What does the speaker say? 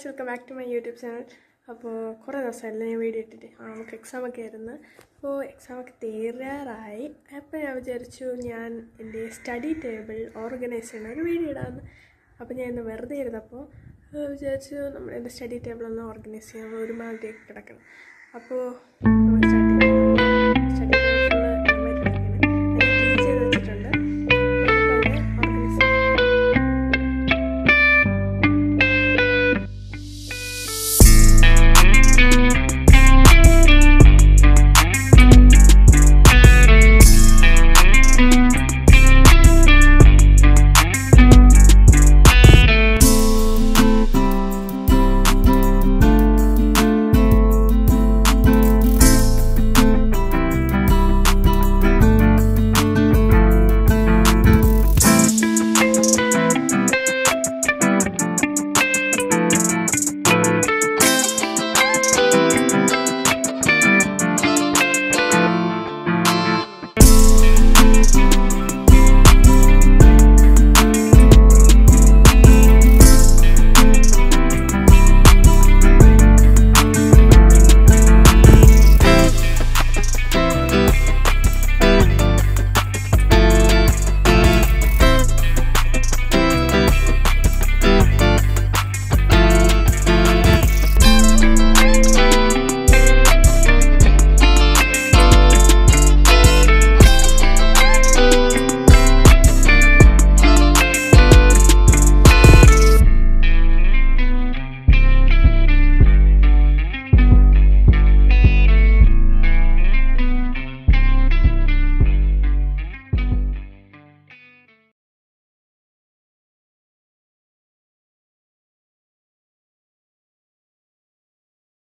guys, welcome back to my YouTube channel. അപ്പോൾ കുറേ ദിവസമായില്ല ഞാൻ വീഡിയോ ഇട്ടിട്ട് നമുക്ക് എക്സാമൊക്കെ ആയിരുന്നു. അപ്പോൾ എക്സാമൊക്കെ തീരാറായി. അപ്പോൾ ഞാൻ വിചാരിച്ചു ഞാൻ എൻ്റെ സ്റ്റഡി ടേബിൾ ഓർഗനൈസ് ചെയ്യുന്ന ഒരു വീഡിയോ ഇടാമെന്ന്. അപ്പോൾ ഞാൻ ഇന്ന് വെറുതെ ഇരുന്നപ്പോൾ വിചാരിച്ചു എൻ്റെ സ്റ്റഡി ടേബിൾ ഒന്ന് ഓർഗനൈസ് ചെയ്യാൻ ഒരുമാതിരി കിടക്കണം. അപ്പോൾ